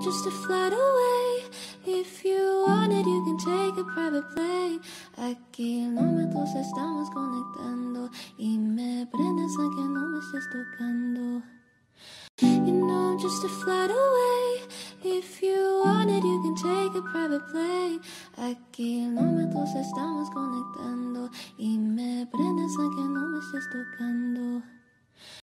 just to fly away. If you want it, you can take a private plane. A kilómetros estamos conectando y me prendes aunque no me estés tocando. You know, just to fly away. If you want it, you can take a private plane. A kilómetros estamos conectando y me prendes aunque no me estés tocando.